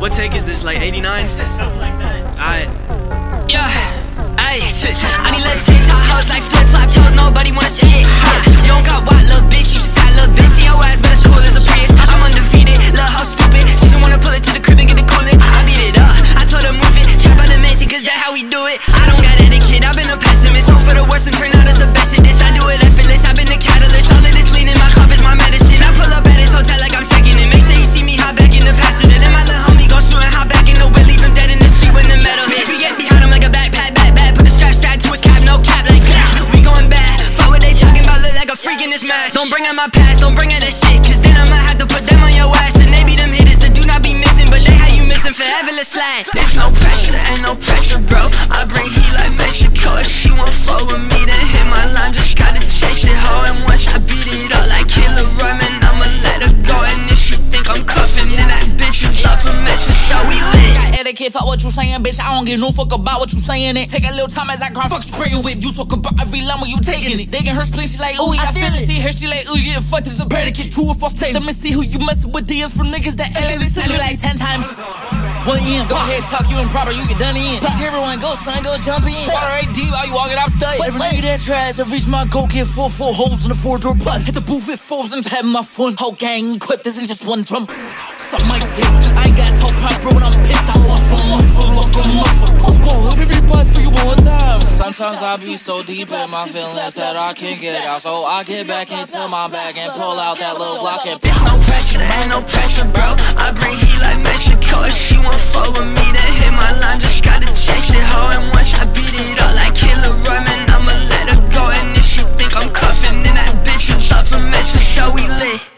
What take is this, like 89? Something like that. Alright. Yeah, ayy, I need little TikTok hoes like flip-flop toes, nobody wanna see it. You don't got what, little bitch, you just got little bitch in your ass, but it's cool as a Prius. I'm undefeated, little hoe stupid, she just wanna pull it to the crib and get it coolin'. I beat it up, I told her move it, trap on the mansion, cause that's how we do it. I don't got etiquette, I've been a pessimist, hope for the worst and turn out as the best at this. I do it effortless, I've been the catalyst, all of this lean in my cup is my medicine. I pull up at his hotel like I'm checking it, make sure you see me hop back in the passenger. Then my little homie gon' shoot and hop back in the wheel, leave him dead in the street when the metal hits. We get behind him like a backpack, put the strap side to his cap, no cap like we going bad. Fuck what they talking about, look like a freak in this mask. Don't bring out my past, don't bring out that shit, cause then I'ma have to put them on your ass. And they be them hitters that do not be missing, but they how you missing forever, let's slide. There's no pressure, ain't no pressure, bro. I bring heat like Mexico. If she won't fuck with me, then hit my line, just gotta chase it, ho. And once I beat it up like Killer Roman, I'ma let her go. And if she think I'm cuffing, then that bitch is up for mess, for sure we lit. Got etiquette, fuck what you saying, bitch. I don't give no fuck about what you saying it. Take a little time as I grind, fuck spraying with you. Talk about every line when you taking it. Digging her spleen, she like, ooh, I feel it. See her, she like, ooh, yeah, fuck this a predicate. True or false tape. Let me see who you messing with. DMs from niggas that tell me like 10 times. 1 AM, go ahead, talk you improper, you get done in. Talk everyone, go son, go jump in. Alright, D, while you walking up stage. Every nigga that tries to reach my goal, get four holes in the 4-door button. Hit the booth with fours and have my fun. Whole gang equipped, this ain't just one drum. Suck my dick, I ain't got talk proper when I'm pissed. I want some motherfucker. Let me buzz for you one time. Sometimes I be so deep in my feelings that I can't get out, so I get back into my bag and pull out that little Glock and there's no pressure, ain't no pressure, bro. I bring heat like Mexico. If she won't fuck with me, then hit my line, just gotta chase it, ho. And once I beat it up like Killer Roman, I'ma let her go. And if she think I'm cuffing, then that bitch is up for mess, for sure we lit.